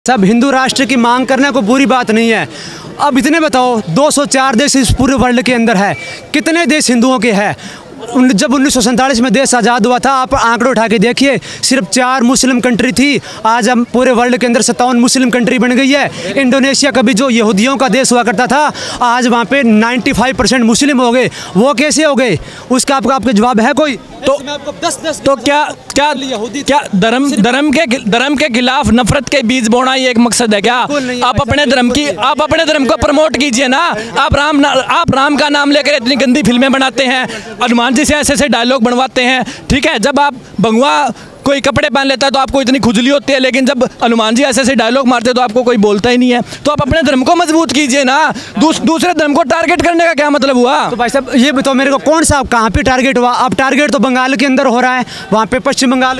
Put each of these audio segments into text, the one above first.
सब हिंदू राष्ट्र की मांग करने को बुरी बात नहीं है। अब इतने बताओ, 204 देश इस पूरे वर्ल्ड के अंदर है, कितने देश हिंदुओं के हैं? जब 1947 में देश आज़ाद हुआ था, आप आंकड़े उठा के देखिए, सिर्फ 4 मुस्लिम कंट्री थी। आज हम पूरे वर्ल्ड के अंदर 57 मुस्लिम कंट्री बन गई है। इंडोनेशिया कभी जो यहूदियों का देश हुआ करता था, आज वहाँ पे 95% मुस्लिम हो गए। वो कैसे हो गए? उसका आपका जवाब है कोई? तो क्या धर्म के खिलाफ नफरत के बीज बोना ये एक मकसद है क्या? आप अपने धर्म को प्रमोट कीजिए ना। आप राम का नाम लेकर इतनी गंदी फिल्में बनाते हैं, हनुमान जी से ऐसे डायलॉग बनवाते हैं, ठीक है। जब आप भगवा कोई कपड़े पहन लेता है तो आपको इतनी खुजली होती है, लेकिन जब हनुमान जी ऐसे डायलॉग मारते हैं तो आपको कोई बोलता ही नहीं है। तो आप अपने धर्म को मजबूत कीजिए ना। दूसरे धर्म को टारगेट करने का क्या मतलब हुआ? तो भाई साहब ये बताओ मेरे को, कौन सा कहाँ पे टारगेट हुआ? अब टारगेट तो बंगाल के अंदर हो रहा है, वहाँ पे पश्चिम बंगाल,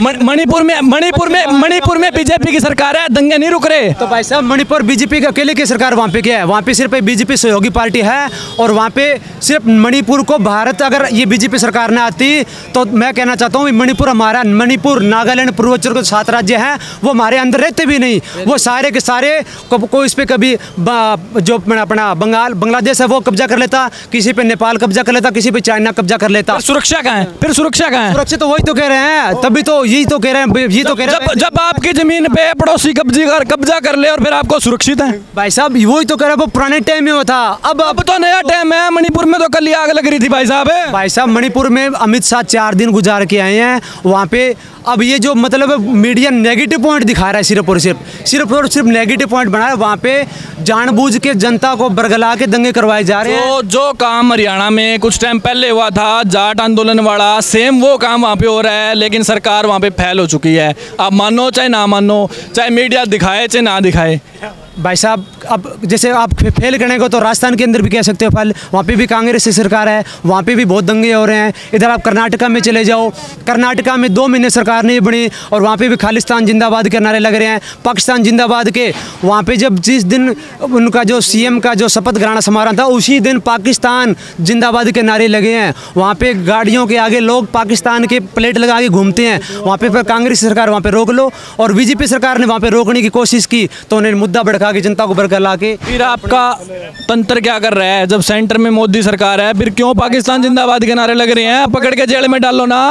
मणिपुर में बीजेपी की सरकार है, दंगे नहीं रुक रहे। तो भाई साहब मणिपुर बीजेपी अकेले की सरकार वहाँ पे क्या है? वहाँ पे सिर्फ बीजेपी सहयोगी पार्टी है, और वहाँ पे सिर्फ मणिपुर को भारत, अगर ये बीजेपी सरकार न आती तो मैं कहना चाहता हूँ मणिपुर हमारा, मणिपुर नागालैंड पूर्वोत्तर के 7 राज्य हैं, वो हमारे अंदर रहते भी नहीं। वो सारे के सारे को इस पे कभी जो अपना बांग्लादेश है वो कब्जा कर लेता, किसी पे नेपाल कब्जा कर लेता, किसी पे चाइना कब्जा कर लेता। सुरक्षा कहाँ है? फिर सुरक्षा कहाँ है? सुरक्षा तो वही तो कह रहे हैं, तभी तो यही तो कह रहे हैं, जब आपकी जमीन पे पड़ोसी कब्जा कर ले और फिर आपको सुरक्षित है। भाई साहब वही तो कह रहे हैं, वो पुराने टाइम में वो था, अब तो नया टाइम है। मणिपुर में तो कल ही आग लग रही थी भाई साहब। मणिपुर में अमित शाह 4 दिन गुजार के आए हैं वहाँ पे। अब ये जो मतलब मीडिया नेगेटिव पॉइंट दिखा रहा है, सिर्फ नेगेटिव पॉइंट बना रहा है। वहाँ पे जानबूझ के जनता को बरगला के दंगे करवाए जा रहे हैं। जो काम हरियाणा में कुछ टाइम पहले हुआ था, जाट आंदोलन वाला, सेम वो काम वहाँ पे हो रहा है, लेकिन सरकार वहाँ पे फैल हो चुकी है। आप मानो चाहे ना मानो, चाहे मीडिया दिखाए चाहे ना दिखाए। भाई साहब अब जैसे आप फेल करने को तो राजस्थान के अंदर भी कह सकते हो फल, वहाँ पे भी कांग्रेस की सरकार है, वहाँ पे भी बहुत दंगे हो रहे हैं। इधर आप कर्नाटका में चले जाओ, कर्नाटका में 2 महीने सरकार नहीं बनी और वहाँ पे भी खालिस्तान जिंदाबाद के नारे लग रहे हैं, पाकिस्तान जिंदाबाद के। वहाँ पे जब जिस दिन उनका जो सीएम का जो शपथ ग्रहण समारोह था, उसी दिन पाकिस्तान जिंदाबाद के नारे लगे हैं। वहाँ पे गाड़ियों के आगे लोग पाकिस्तान के प्लेट लगा के घूमते हैं। वहाँ पे कांग्रेस सरकार वहाँ पे रोक लो, और बीजेपी सरकार ने वहाँ पे रोकने की कोशिश की तो उन्हें मुद्दा भड़का के जनता को बरगला के। फिर आपका तंत्र क्या कर रहा है? जब सेंटर में मोदी सरकार है, फिर क्यों पाकिस्तान जिंदाबाद के नारे लग रहे हैं? पकड़ के जेल में डालो ना।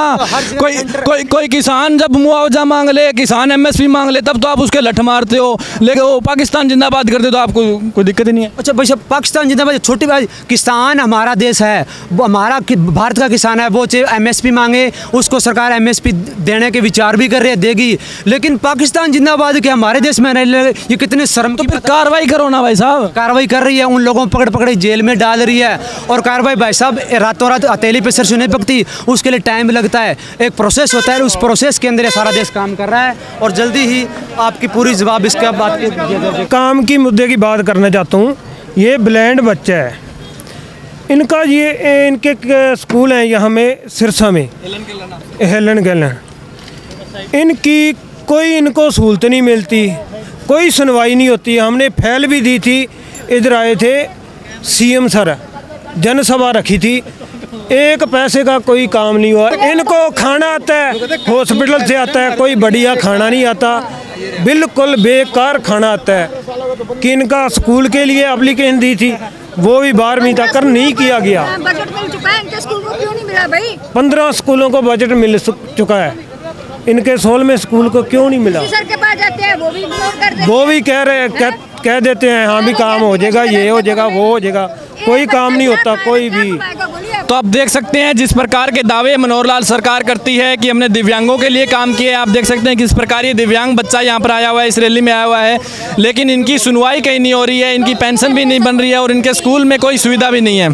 कोई किसान जब मुआवजा मांग ले, किसान एमएसपी मांग ले, तब तो आप उसके लठ मारते हो, लेकिन वो पाकिस्तान जिंदाबाद करते तो आपको कोई दिक्कत ही नहीं है। अच्छा भाई, पाकिस्तान जिंदाबाद छोटी बात, किसान हमारा देश है, वो हमारा भारत का किसान है, वो चाहे एमएसपी मांगे, उसको सरकार एमएसपी देने के विचार भी कर रही है, देगी। लेकिन पाकिस्तान जिंदाबाद के हमारे देश में ये कितने शर्म की। कार्रवाई करो ना भाई साहब। कार्रवाई कर रही है, उन लोगों को पकड़ जेल में डाल रही है। और कार्रवाई भाई साहब रातों रात हथेली पे सरसों नहीं पकती, उसके लिए टाइम लगता है, एक प्रोसेस होता है, उस प्रोसेस के अंदर ये सारा देश काम कर रहा है। और जल्दी ही आपकी पूरी जवाब इसका बात काम की मुद्दे की बात करना चाहता हूँ। ये ब्लाइंड बच्चा है, इनका ये इनके स्कूल हैं यहाँ में सिरसा में, हेलन गलन, इनकी कोई इनको सहूलत नहीं मिलती, कोई सुनवाई नहीं होती। हमने फैल भी दी थी, इधर आए थे सीएम सर, जनसभा रखी थी, एक पैसे का कोई काम नहीं हुआ। इनको खाना आता है हॉस्पिटल से आता है, कोई बढ़िया खाना नहीं आता, बिल्कुल बेकार खाना आता है। कि इनका स्कूल के लिए एप्लीकेशन दी थी, वो भी 12वीं तक नहीं किया गया। बजट मिल चुका है, इनके स्कूल को क्यों नहीं मिला भाई? 15 स्कूलों को बजट मिल चुका है, इनके 16वें स्कूल को क्यों नहीं मिला? सर के पास जाते हैं, वो भी इग्नोर कर देते हैं। वो भी कह रहे हैं, कह देते हैं हाँ भी काम हो जाएगा, ये हो जाएगा, वो हो जाएगा, कोई काम नहीं होता कोई भी। तो आप देख सकते हैं जिस प्रकार के दावे मनोहर लाल सरकार करती है कि हमने दिव्यांगों के लिए काम किए। आप देख सकते हैं किस प्रकार ये दिव्यांग बच्चा यहाँ पर आया हुआ है, इस रैली में आया हुआ है, लेकिन इनकी सुनवाई कहीं नहीं हो रही है, इनकी पेंशन भी नहीं बन रही है और इनके स्कूल में कोई सुविधा भी नहीं है।